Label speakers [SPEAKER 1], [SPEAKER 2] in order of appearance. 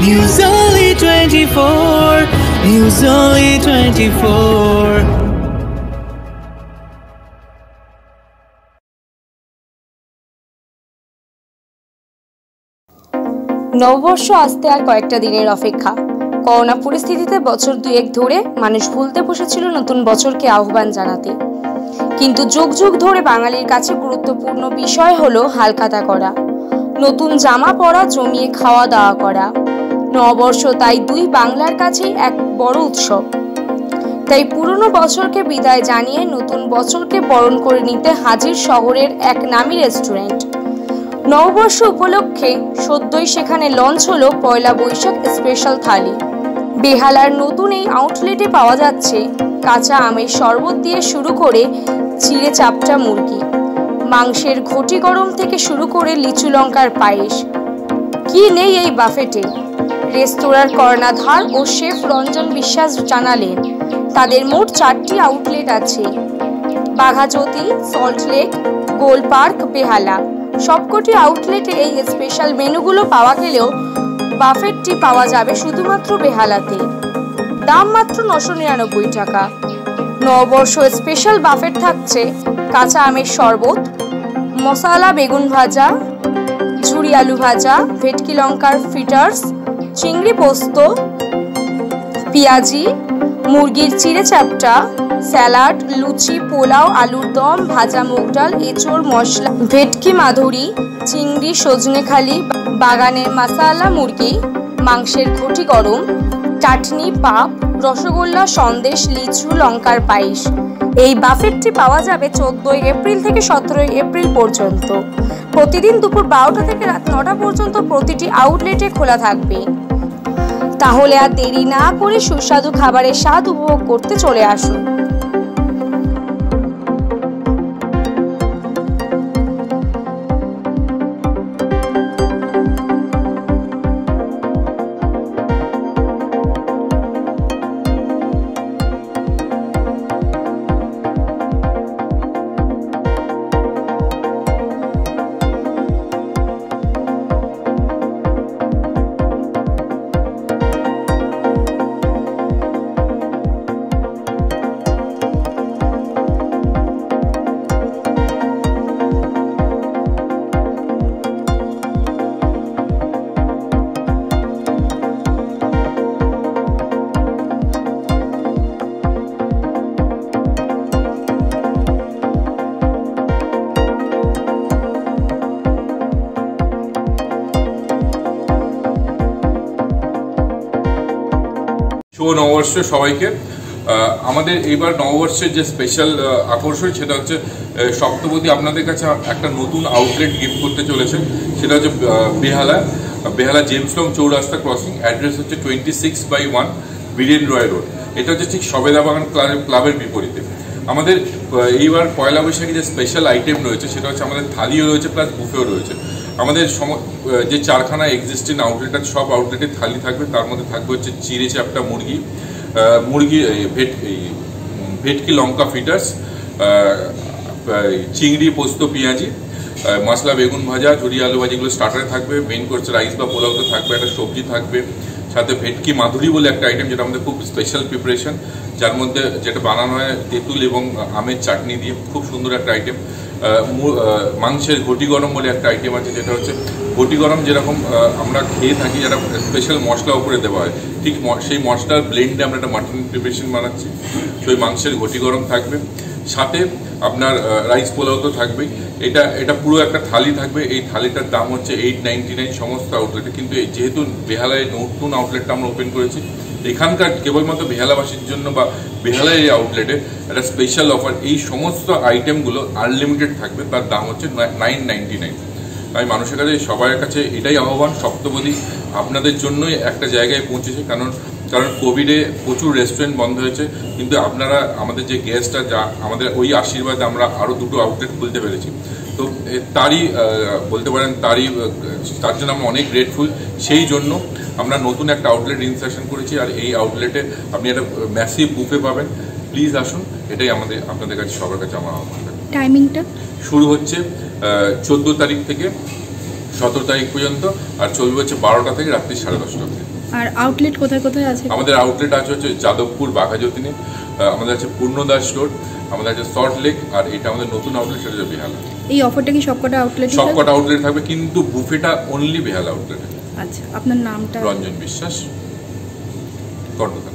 [SPEAKER 1] News Only 24. News Only 24.
[SPEAKER 2] নববর্ষ আসতে আর কয়েকটা দিনের অপেক্ষা। করোনা পরিস্থিতিতে বছর দুয়েক ধরে মানুষ ভুলতে বসেছিল নতুন বছরকে আহ্বান জানাতে, কিন্তু যুগ যুগ ধরে বাঙালির কাছে গুরুত্বপূর্ণ বিষয় হলো হালখাতা করা, নতুন জামা পরা, জমিয়ে খাওয়া দাওয়া করা। নববর্ষ তাই দুই বাংলার কাছেই এক বড় উৎসব। তাই পুরনো বছরকে বিদায় জানিয়ে নতুন বছরকে বরণ করে নিতে হাজির শহরের এক নামী রেস্টুরেন্ট। নববর্ষ উপলক্ষে সদ্যই সেখানে লঞ্চ হলো পয়লা বৈশাখ স্পেশাল থালি। বেহালার নতুন এই আউটলেটে পাওয়া যাচ্ছে কাঁচা আমের শরবত দিয়ে শুরু করে চিড়ে চাপটা মুরগি, মাংসের ঘটি গরম থেকে শুরু করে লিচু লঙ্কার পায়েস। কি নেই এই বাফেটে? রেস্তোরাঁর কর্ণধার ও শেফ রঞ্জন বিশ্বাস জানালেন তাদের মোট 4টি আউটলেট আছে, বাঘাযতীন, সল্টলেক, গোল পার্ক, বেহালা। সবকটি আউটলেটে এই স্পেশাল মেনুগুলো পাওয়া গেলেও বাফেটটি পাওয়া যাবে শুধুমাত্র বেহালাতে। দাম মাত্র 999 টাকা। নববর্ষ স্পেশাল বাফেট থাকছে কাঁচা আমের শরবত, মশলা বেগুন ভাজা, ঝুরি আলু ভাজা, ভেটকি লঙ্কার ফ্রিটার্স, চিংড়ি পোস্ত, পেঁয়াজি, মুরগির চিড়ে চ্যাপ্টা, স্যালাড, লুচি, পোলাও, আলুর দম, ভাজা মুগ ডাল, এঁচোড় মশলা, ভেটকি মাধুরী, চিংড়ি, সজনেখালি, বাগানের মাসালা মুরগি, মাংসের ঘটি গরম, চাটনি, পাপ, রসগোল্লা, সন্দেশ, লিচু লঙ্কার পায়েস। এই বাফেটটি পাওয়া যাবে 14 এপ্রিল থেকে 17 এপ্রিল পর্যন্ত। প্রতিদিন দুপুর 12টা থেকে রাত 9টা পর্যন্ত প্রতিটি আউটলেটে খোলা থাকবে। তাহলে আর দেরি না করে সুস্বাদু খাবারের স্বাদ উপভোগ করতে চলে আসুন।
[SPEAKER 3] শুভ নববর্ষ সবাইকে। আমাদের এইবার নববর্ষের যে স্পেশাল আকর্ষণ সেটা হচ্ছে সপ্তপদী আপনাদের কাছে একটা নতুন আউটলেট গিফট করতে চলেছে। সেটা হচ্ছে বেহালা জেমসলং চৌরাস্তা ক্রসিং। অ্যাড্রেস হচ্ছে 26/1 বীরেন রয় রোড। এটা হচ্ছে ঠিক সবেদা বাগান ক্লাবের বিপরীতে। আমাদের এইবার পয়লা বৈশাখী যে স্পেশাল আইটেম রয়েছে সেটা হচ্ছে আমাদের থালিও রয়েছে প্লাস বুফেও রয়েছে। আমাদের যে 4খানা এক্সিস্টিং আউটলেট আছে সব আউটলেটে থালি থাকবে। তার মধ্যে থাকবে হচ্ছে চিড়ে চাপটা মুরগি, ভেটকি লঙ্কা ফিটার্স, চিংড়ি পোস্ত পেঁয়াজি, মশলা বেগুন ভাজা, ঝুরি আলু ভাজি, এগুলো স্টার্টারে থাকবে। মেন কোর্সে রাইস বা পোলাওতে থাকবে, একটা সবজি থাকবে, সাথে ভেটকি মাধুরী বলে একটা আইটেম যেটা আমাদের খুব স্পেশাল প্রিপারেশন, যার মধ্যে যেটা বানানো হয় তেঁতুল এবং আমের চাটনি দিয়ে, খুব সুন্দর একটা আইটেম। মাংসের ঘটি গরম বলে একটা আইটেম আছে, যেটা হচ্ছে ঘটি গরম যেরকম আমরা খেয়ে থাকি, যেটা স্পেশাল মশলা উপরে দেওয়া হয়, ঠিক সেই মশলার ব্লেন্ডে আমরা একটা মাটন প্রিপারেশন বানাচ্ছি। সেই মাংসের ঘটি গরম থাকবে, সাথে আপনার রাইস পোলাও তো থাকবেই। এটা পুরো একটা থালি থাকবে। এই থালিটার দাম হচ্ছে 899 সমস্ত আউটলেটে। কিন্তু যেহেতু বেহালায় নতুন আউটলেটটা আমরা ওপেন করেছি, এখানকার কেবলমাত্র বেহালাবাসীর জন্য বা বেহালায় এই আউটলেটে একটা স্পেশাল অফার, এই সমস্ত আইটেমগুলো আনলিমিটেড থাকবে। তার দাম হচ্ছে 999। আমি মানুষের কাছে সবার কাছে এটাই আহ্বান, সপ্তপদী আপনাদের জন্যই একটা জায়গায় পৌঁছেছে। কারণ কোভিডে প্রচুর রেস্টুরেন্ট বন্ধ হয়েছে, কিন্তু আপনারা আমাদের যে গেস্টরা, যা আমাদের ওই আশীর্বাদে আমরা আরও 2টো আউটলেট খুলতে পেরেছি। তো তার জন্য আমরা অনেক গ্রেটফুল। সেই জন্য আমরা নতুন একটা আউটলেট ইনসার্শন করেছি, আর এই আউটলেটে আপনি একটা ম্যাসিভ বুফে পাবেন। প্লিজ আসুন, এটাই আপনাদের কাছে সবার কাছে আমার আহ্বান।
[SPEAKER 4] টাইমিংটা
[SPEAKER 3] শুরু হচ্ছে 14 তারিখ থেকে 17 তারিখ পর্যন্ত, আর চলবে হচ্ছে 12টা থেকে রাত্রি 10:30 অবধি।
[SPEAKER 4] আর আউটলেট কোথায় কোথায় আছে?
[SPEAKER 3] আমাদের আউটলেট আছে হচ্ছে যাদবপুর বাঘাযতীনে, আমাদের আছে পূর্ণদাস রোড, আমাদের আছে সল্ট লেক, আর এটা আমাদের নতুন আউটলেট সেটা হচ্ছে বেহালা।
[SPEAKER 4] এই অফারটা কি সবকটা আউটলেট?
[SPEAKER 3] সবকটা আউটলেট থাকবে, কিন্তু বুফেটা অনলি বেহালা আউটলেটে।
[SPEAKER 4] আচ্ছা, আপনার নামটা?
[SPEAKER 3] রঞ্জন বিশ্বাস, কর্ণধার।